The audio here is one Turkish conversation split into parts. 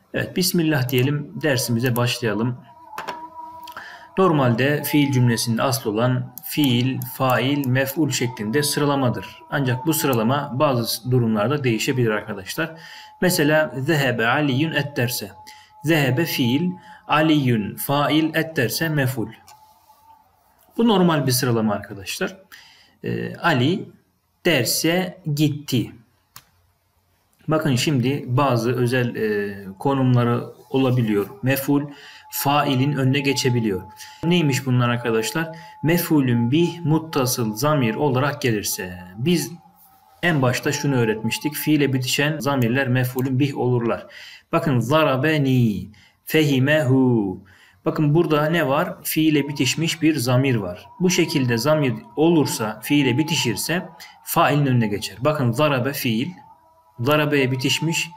Evet, Bismillah diyelim, dersimize başlayalım. Normalde fiil cümlesinde asıl olan fiil, fail, mef'ul şeklinde sıralamadır. Ancak bu sıralama bazı durumlarda değişebilir arkadaşlar. Mesela zehebe aliyun et derse. Zehebe fiil, aliyun fail, et derse mef'ul. Bu normal bir sıralama arkadaşlar. Ali derse gitti. Bakın şimdi bazı özel konumları olabiliyor. Mef'ul failin önüne geçebiliyor. Neymiş bunlar arkadaşlar? Mef'ulün bih muttasıl zamir olarak gelirse. Biz en başta şunu öğretmiştik. Fiile bitişen zamirler mef'ulün bih olurlar. Bakın zarabeni, fehimehu. Bakın burada ne var? Fiile bitişmiş bir zamir var. Bu şekilde zamir olursa, fiile bitişirse failin önüne geçer. Bakın zarabe fiil, darabeye bitişmiş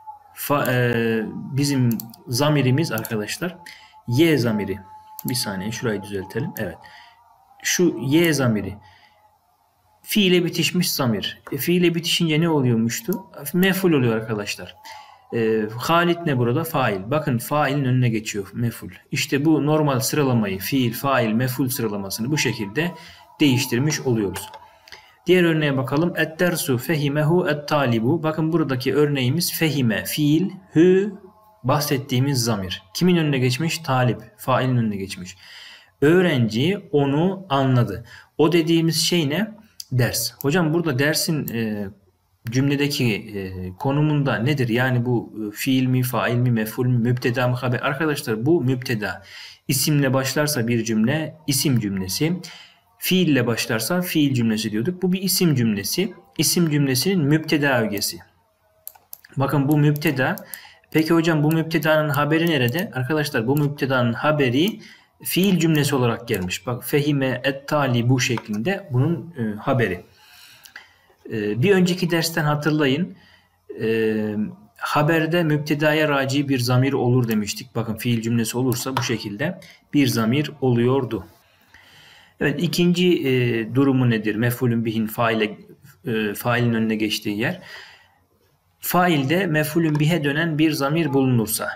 bizim zamirimiz arkadaşlar y zamiri. Bir saniye şurayı düzeltelim. Evet. Şu y zamiri fiile bitişmiş zamir. Fiile bitişince ne oluyormuştu? Mef'ul oluyor arkadaşlar. Halit ne burada? Fail. Bakın failin önüne geçiyor mef'ul. İşte bu normal sıralamayı fiil, fail, mef'ul sıralamasını bu şekilde değiştirmiş oluyoruz. Diğer örneğe bakalım. Et-dersu fehimehu et-talibu. Bakın buradaki örneğimiz fehime, fiil, hü bahsettiğimiz zamir. Kimin önüne geçmiş? Talip, failin önüne geçmiş. Öğrenci onu anladı. O dediğimiz şey ne? Ders. Hocam burada dersin cümledeki konumunda nedir? Yani bu fiil mi, fail mi, mef'ul mi, mübteda mı, haber? Arkadaşlar bu mübteda. İsimle başlarsa bir cümle, isim cümlesi. Fiille başlarsa fiil cümlesi diyorduk. Bu bir isim cümlesi. İsim cümlesinin mübteda ögesi. Bakın bu mübteda. Peki hocam bu mübtedanın haberi nerede? Arkadaşlar bu mübtedanın haberi fiil cümlesi olarak gelmiş. Bak fehime et-tali bu şeklinde bunun haberi. Bir önceki dersten hatırlayın. Haberde mübtedaya raci bir zamir olur demiştik. Bakın fiil cümlesi olursa bu şekilde bir zamir oluyordu. Evet, ikinci durumu nedir? Mef'ulün bihin failin önüne geçtiği yer. Failde mef'ulün bihe dönen bir zamir bulunursa.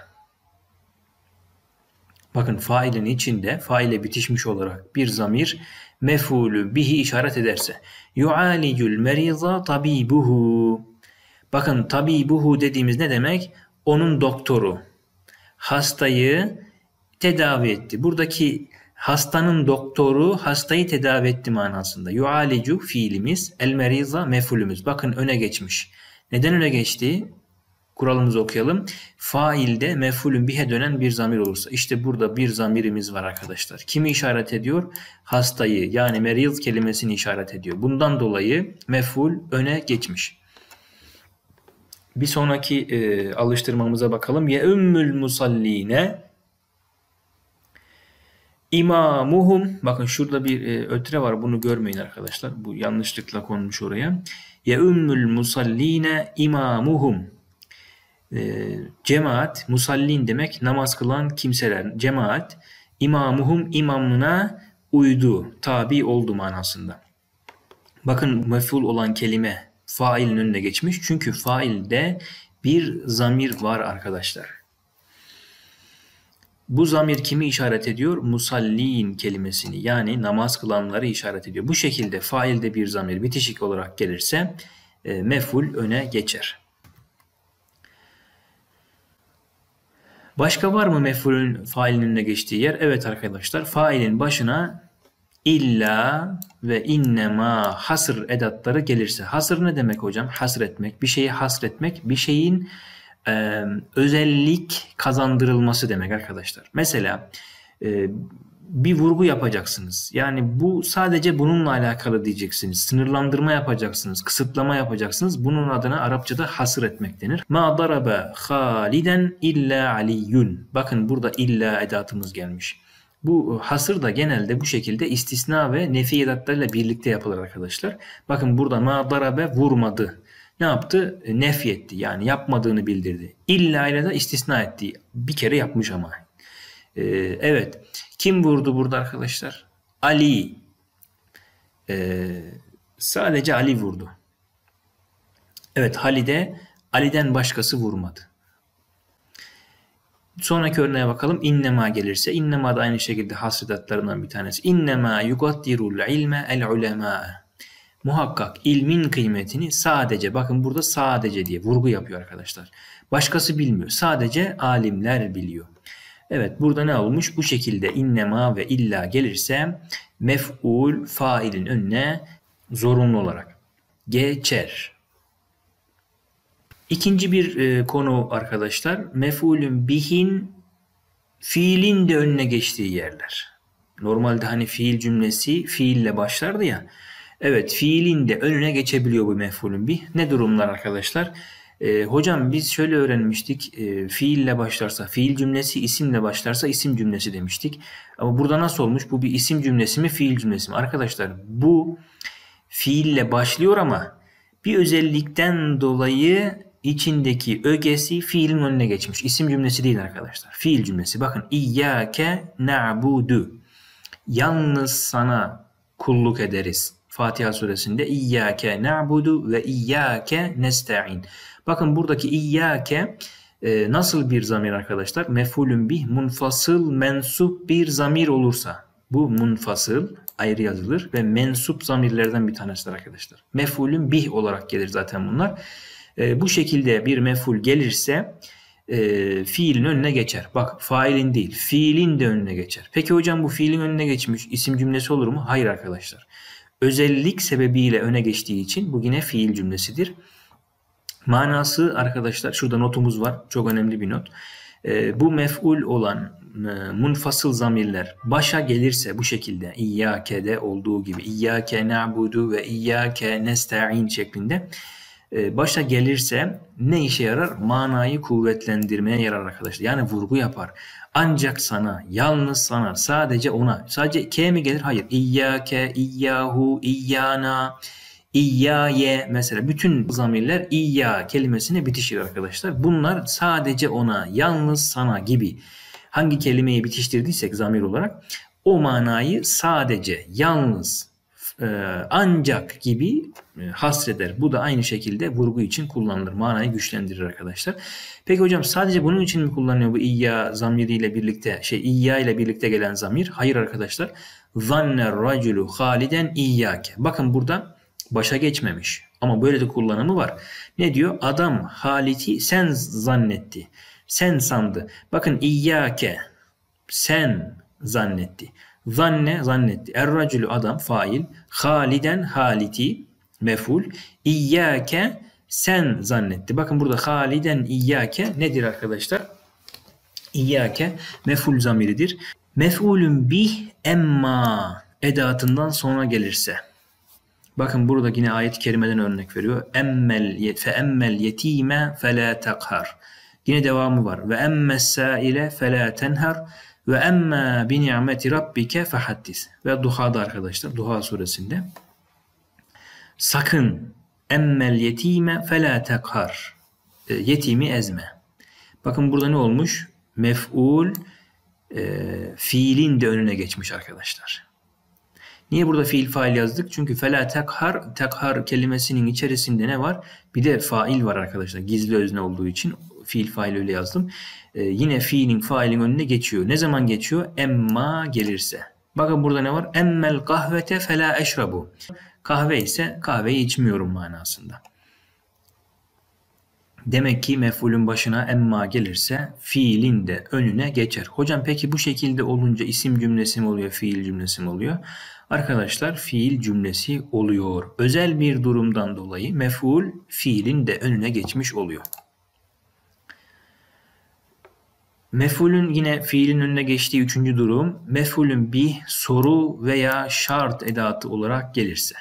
Bakın failin içinde faile bitişmiş olarak bir zamir mef'ulü bihi işaret ederse. Yu'alicul meriza tabibuhu. Bakın tabibuhu dediğimiz ne demek? Onun doktoru. Hastayı tedavi etti. Buradaki hastanın doktoru hastayı tedavi etti manasında. Yualicu fiilimiz, el meriza mef'ulümüz. Bakın öne geçmiş. Neden öne geçti? Kuralımızı okuyalım. Failde mef'ulün bihe dönen bir zamir olursa. İşte burada bir zamirimiz var arkadaşlar. Kimi işaret ediyor? Hastayı, yani meriz kelimesini işaret ediyor. Bundan dolayı mef'ul öne geçmiş. Bir sonraki alıştırmamıza bakalım. Ye ümmül musalline İmamuhum, bakın şurada bir ötre var, bunu görmeyin arkadaşlar. Bu yanlışlıkla konmuş oraya. Ya ümmül musalline imamuhum. Cemaat, musallin demek namaz kılan kimseler. Cemaat, imamuhum imamına uydu, tabi oldu manasında. Bakın mef'ul olan kelime failin önüne geçmiş. Çünkü failde bir zamir var arkadaşlar. Bu zamir kimi işaret ediyor? Musallin kelimesini, yani namaz kılanları işaret ediyor. Bu şekilde failde bir zamir bitişik olarak gelirse mef'ul öne geçer. Başka var mı mef'ulün failin önüne geçtiği yer? Evet arkadaşlar, failin başına illa ve innema hasr edatları gelirse. Hasır ne demek hocam? Hasretmek, bir şeyi hasretmek, bir şeyin özellik kazandırılması demek arkadaşlar. Mesela bir vurgu yapacaksınız. Yani bu sadece bununla alakalı diyeceksiniz. Sınırlandırma yapacaksınız, kısıtlama yapacaksınız. Bunun adına Arapçada hasır etmek denir. Ma darabe Haliden illa Aliyun. Bakın burada illa edatımız gelmiş. Bu hasır da genelde bu şekilde istisna ve nefi edatlarıyla birlikte yapılır arkadaşlar. Bakın burada ma darabe vurmadı. Ne yaptı? Nefyetti, yani yapmadığını bildirdi. İlla ile de istisna etti. Bir kere yapmış ama. Evet. Kim vurdu burada arkadaşlar? Ali. Sadece Ali vurdu. Evet, Ali'den başkası vurmadı. Sonraki örneğe bakalım. İnnema gelirse. İnnema da aynı şekilde hasredatlarından bir tanesi. İnnema yugaddirul ilme el ulema. Muhakkak ilmin kıymetini sadece, bakın burada sadece diye vurgu yapıyor arkadaşlar. Başkası bilmiyor. Sadece alimler biliyor. Evet, burada ne olmuş? Bu şekilde innema ve illa gelirse mef'ul failin önüne zorunlu olarak geçer. İkinci bir konu arkadaşlar, mef'ulün bihin fiilin de önüne geçtiği yerler. Normalde hani fiil cümlesi fiille başlardı ya. Evet, fiilin de önüne geçebiliyor bu mef'ulün bih. Ne durumlar arkadaşlar? Hocam biz şöyle öğrenmiştik. Fiille başlarsa fiil cümlesi, isimle başlarsa isim cümlesi demiştik. Ama burada nasıl olmuş? Bu bir isim cümlesi mi, fiil cümlesi mi? Arkadaşlar bu fiille başlıyor ama bir özellikten dolayı içindeki ögesi fiilin önüne geçmiş. İsim cümlesi değil arkadaşlar. Fiil cümlesi. Bakın İyyâke na'budu. Yalnız sana kulluk ederiz. Fatiha suresinde İyyâke na'budu ve İyyâke nesta'in. Bakın buradaki İyyâke nasıl bir zamir arkadaşlar? Mef'ulün bih munfasıl mensup bir zamir olursa. Bu munfasıl ayrı yazılır ve mensup zamirlerden bir tanesidir arkadaşlar. Mef'ulün bih olarak gelir zaten bunlar. Bu şekilde bir mef'ul gelirse fiilin önüne geçer. Bak, failin değil, fiilin de önüne geçer. Peki hocam bu fiilin önüne geçmiş isim cümlesi olur mu? Hayır arkadaşlar. Özellik sebebiyle öne geçtiği için bu yine fiil cümlesidir. Manası arkadaşlar, şurada notumuz var. Çok önemli bir not. Bu mef'ul olan munfasıl zamirler başa gelirse bu şekilde İyyâke'de olduğu gibi İyyâke na'budu ve İyyâke nesta'in şeklinde başa gelirse ne işe yarar? Manayı kuvvetlendirmeye yarar arkadaşlar. Yani vurgu yapar. Ancak sana, yalnız sana, sadece ona. Sadece K mi gelir? Hayır. İyyâke, İyyâhu, İyyâna, İyyâye mesela bütün zamirler İyyâ kelimesine bitişir arkadaşlar. Bunlar sadece ona, yalnız sana gibi hangi kelimeyi bitiştirdiysek zamir olarak o manayı sadece, yalnız, ancak gibi hasreder. Bu da aynı şekilde vurgu için kullanılır. Manayı güçlendirir arkadaşlar. Peki hocam sadece bunun için mi kullanılıyor bu İyya zamiriyle birlikte, İyya ile birlikte gelen zamir? Hayır arkadaşlar. Zanner raculu haliden İyyâke. Bakın burada başa geçmemiş. Ama böyle de kullanımı var. Ne diyor? Adam Halit'i sen zannetti. Sen sandı. Bakın İyyâke. Sen zannetti. Zanne zannetti. Er-racülü adam fail. Haliden haliti mef'ul. İyyâke sen zannetti. Bakın burada haliden İyyâke nedir arkadaşlar? İyyâke mef'ul zamiridir. Mef'ulün bih emma edatından sonra gelirse. Bakın burada yine ayet-i kerimeden örnek veriyor. Emmel yetime fela takhar. Yine devamı var. Ve emmes saile fela tenhar. Ve emmâ bi ni'meti rabbike fehaddis. Ve Duha'da arkadaşlar, Duha suresinde. Sakın emmel yetime felâ tekhar. Yetimi ezme. Bakın burada ne olmuş? Mef'ul fiilin de önüne geçmiş arkadaşlar. Niye burada fiil fail yazdık? Çünkü felâ tekhar, tekhar kelimesinin içerisinde ne var? Bir de fail var arkadaşlar. Gizli özne olduğu için fiil fail öyle yazdım. Yine fiilin failin önüne geçiyor. Ne zaman geçiyor? Emma gelirse. Bakın burada ne var? Emmel kahvete felâ eşrabu. Kahve ise kahveyi içmiyorum manasında. Demek ki mef'ulün başına emma gelirse fiilin de önüne geçer. Hocam peki bu şekilde olunca isim cümlesi mi oluyor, fiil cümlesi mi oluyor? Arkadaşlar fiil cümlesi oluyor. Özel bir durumdan dolayı mef'ul fiilin de önüne geçmiş oluyor. Mef'ulün yine fiilin önüne geçtiği üçüncü durum, mef'ulün bir soru veya şart edatı olarak gelirse.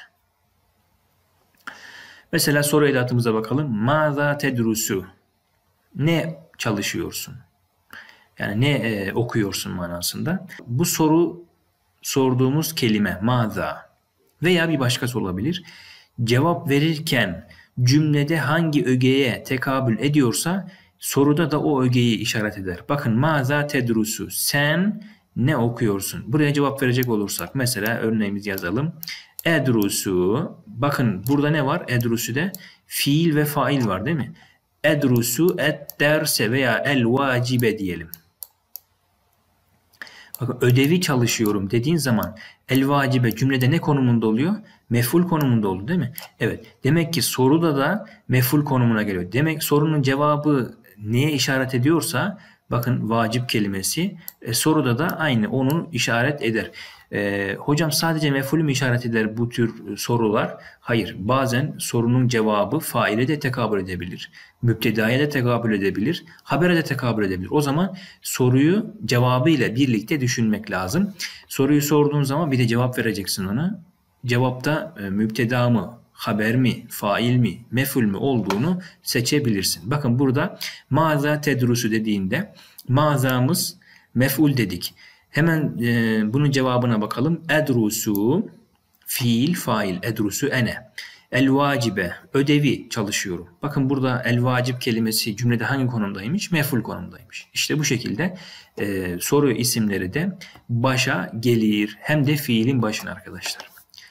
Mesela soru edatımıza bakalım. Mâzâ tedrusu? Ne çalışıyorsun? Yani ne okuyorsun manasında. Bu soru sorduğumuz kelime mâzâ veya bir başkası olabilir. Cevap verirken cümlede hangi ögeye tekabül ediyorsa soruda da o ögeyi işaret eder. Bakın mâzâ tedrusu? Sen ne okuyorsun? Buraya cevap verecek olursak mesela örneğimizi yazalım. Edrusu. Bakın burada ne var? Edrusu'da fiil ve fail var değil mi? Edrusu et derse veya el vacibe diyelim. Bakın ödevi çalışıyorum dediğin zaman el vacibe cümlede ne konumunda oluyor? Mef'ul konumunda oldu değil mi? Evet. Demek ki soruda da mef'ul konumuna geliyor. Demek sorunun cevabı neye işaret ediyorsa bakın vacip kelimesi soruda da aynı onu işaret eder. Hocam sadece mef'ulü mü işaret eder bu tür sorular? Hayır. Bazen sorunun cevabı faile de tekabül edebilir. Müptedaya da tekabül edebilir. Habere de tekabül edebilir. O zaman soruyu cevabıyla birlikte düşünmek lazım. Soruyu sorduğun zaman bir de cevap vereceksin ona. Cevapta müpteda mı, haber mi, fail mi, mef'ul mü olduğunu seçebilirsin. Bakın burada maza tedrusu dediğinde mazamız mef'ul dedik. Hemen bunun cevabına bakalım. Edrusu fiil fail edrusu ene. El vacibe ödevi çalışıyorum. Bakın burada el vacip kelimesi cümlede hangi konumdaymış? Mef'ul konumdaymış. İşte bu şekilde soru isimleri de başa gelir. Hem de fiilin başına arkadaşlar.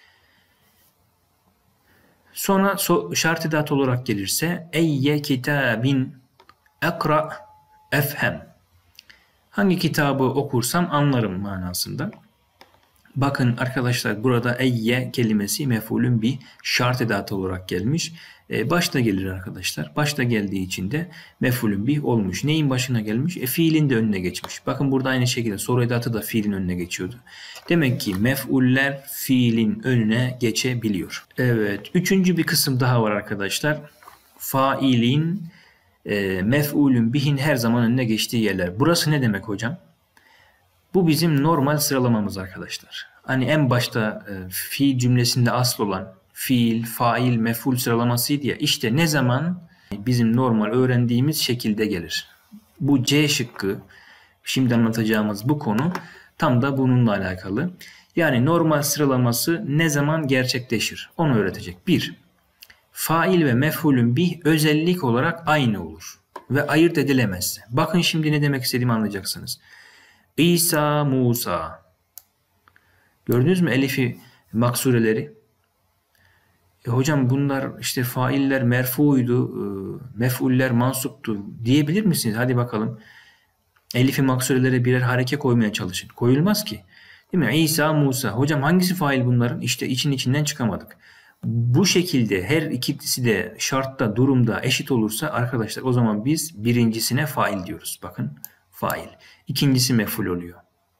Sonra şart edat olarak gelirse eyye kitabin ekra efhem. Hangi kitabı okursam anlarım manasında. Bakın arkadaşlar burada eyye kelimesi mef'ulün bir şart edatı olarak gelmiş. Başta gelir arkadaşlar. Başta geldiği için de mef'ulün bir olmuş. Neyin başına gelmiş? Fiilin de önüne geçmiş. Bakın burada aynı şekilde soru edatı da fiilin önüne geçiyordu. Demek ki mef'uller fiilin önüne geçebiliyor. Evet. Üçüncü bir kısım daha var arkadaşlar. Failin mef'ulün bihin her zaman önüne geçtiği yerler. Burası ne demek hocam? Bu bizim normal sıralamamız arkadaşlar. Hani en başta fiil cümlesinde asıl olan fiil, fail, mef'ul sıralamasıydı ya. İşte ne zaman bizim normal öğrendiğimiz şekilde gelir. Bu C şıkkı, şimdi anlatacağımız bu konu tam da bununla alakalı. Yani normal sıralaması ne zaman gerçekleşir? Onu öğretecek. 1. Fail ve mef'ulün bir özellik olarak aynı olur ve ayırt edilemezse. Bakın şimdi ne demek istediğimi anlayacaksınız. İsa, Musa. Gördünüz mü elifi maksureleri? Hocam bunlar işte failler merfuydu, mef'uller mansuptu diyebilir misiniz? Hadi bakalım. Elifi maksurelere birer hareke koymaya çalışın. Koyulmaz ki. Değil mi? İsa, Musa. Hocam hangisi fail bunların? İşte içinden çıkamadık. Bu şekilde her ikisi de şartta, durumda eşit olursa arkadaşlar o zaman biz birincisine fail diyoruz. Bakın fail. İkincisi mef'ul oluyor.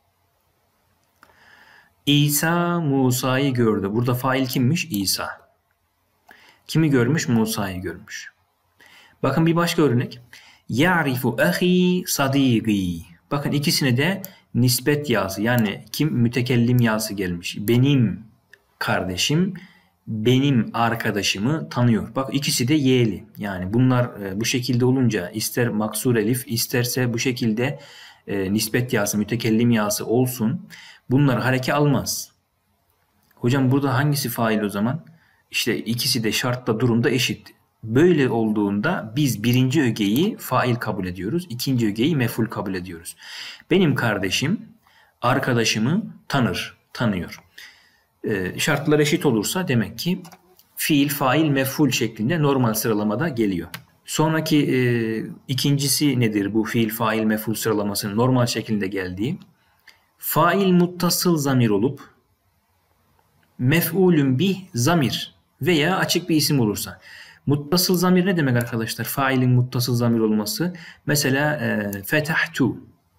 İsa Musa'yı gördü. Burada fail kimmiş? İsa. Kimi görmüş? Musa'yı görmüş. Bakın bir başka örnek. Ya'rifu ahi sadigi. Bakın ikisine de nispet yası yani kim mütekellim yası gelmiş. Benim kardeşim benim arkadaşımı tanıyor. Bak ikisi de y'li. Yani bunlar bu şekilde olunca ister maksur elif isterse bu şekilde nispet yası, mütekellim yası olsun. Bunlar hareke almaz. Hocam burada hangisi fail o zaman? İşte ikisi de şartta durumda eşit. Böyle olduğunda biz birinci ögeyi fail kabul ediyoruz. İkinci ögeyi mef'ul kabul ediyoruz. Benim kardeşim arkadaşımı tanıyor. Şartlar eşit olursa demek ki fiil, fail, mef'ul şeklinde normal sıralamada geliyor. Sonraki ikincisi nedir bu fiil, fail, mef'ul sıralamasının normal şekilde geldiği? Fail muttasıl zamir olup mef'ulün bih zamir veya açık bir isim olursa. Muttasıl zamir ne demek arkadaşlar? Failin muttasıl zamir olması. Mesela fetahtu.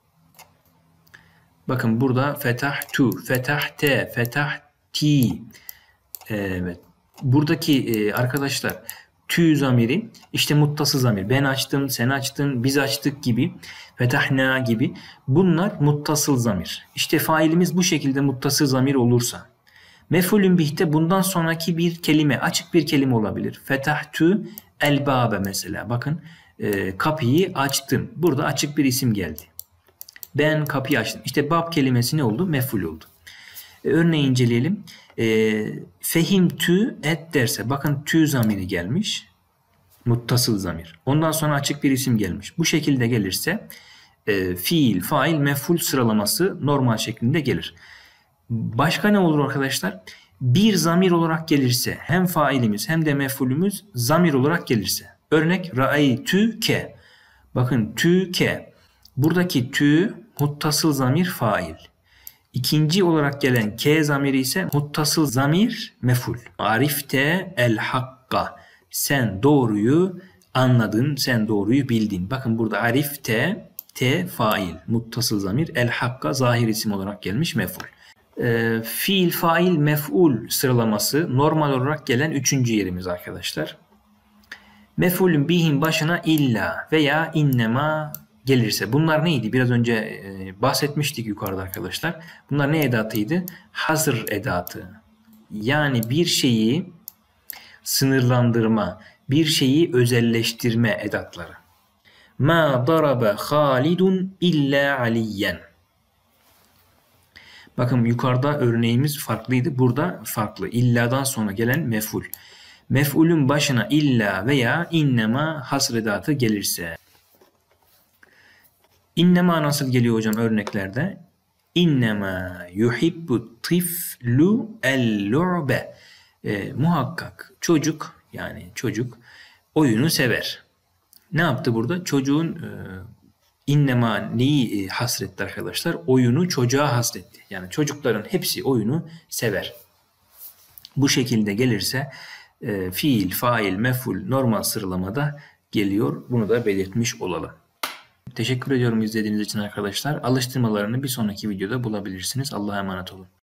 Bakın burada fetahtu, fetahte, fetahti. Evet. Buradaki arkadaşlar tü zamiri işte muttasıl zamir. Ben açtım, sen açtın, biz açtık gibi. Fetahna gibi. Bunlar muttasıl zamir. İşte failimiz bu şekilde muttasıl zamir olursa. Mef'ulün bih'te bundan sonraki bir kelime, açık bir kelime olabilir. Fetahtu elbabe mesela. Bakın kapıyı açtım. Burada açık bir isim geldi. Ben kapıyı açtım. İşte bab kelimesi ne oldu? Mef'ul oldu. Örneği inceleyelim. Fehimtü et derse bakın tü zamiri gelmiş. Muttasıl zamir. Ondan sonra açık bir isim gelmiş. Bu şekilde gelirse fiil, fail, mef'ul sıralaması normal şeklinde gelir. Başka ne olur arkadaşlar? Bir zamir olarak gelirse hem failimiz hem de mef'ulümüz zamir olarak gelirse. Örnek ra'aytüke. Bakın tüke. Buradaki tü muttasıl zamir fail. İkinci olarak gelen K zamiri ise muttasıl zamir mef'ul. Arifte el hakka. Sen doğruyu anladın, sen doğruyu bildin. Bakın burada arifte, te fail, muttasıl zamir, el hakka zahir isim olarak gelmiş mef'ul. Fiil, fail, mef'ul sıralaması normal olarak gelen üçüncü yerimiz arkadaşlar. Mef'ulün bihin başına illa veya innema gelirse. Bunlar neydi? Biraz önce bahsetmiştik yukarıda arkadaşlar. Bunlar ne edatıydı? Hasr edatı. Yani bir şeyi sınırlandırma, bir şeyi özelleştirme edatları. Ma darabe Halidun illa aliyen. Bakın yukarıda örneğimiz farklıydı. Burada farklı. İlla'dan sonra gelen mef'ul. Mef'ulün başına illa veya innema hasr edatı gelirse. İnnema nasıl geliyor hocam örneklerde? İnnema yuhibbu tiflu el-lu'be. Muhakkak çocuk, yani çocuk oyunu sever. Ne yaptı burada? Çocuğun innema neyi hasretti arkadaşlar? Oyunu çocuğa hasretti. Yani çocukların hepsi oyunu sever. Bu şekilde gelirse fiil, fail, mef'ul normal sıralamada geliyor. Bunu da belirtmiş olalım. Teşekkür ediyorum izlediğiniz için arkadaşlar. Alıştırmalarını bir sonraki videoda bulabilirsiniz. Allah'a emanet olun.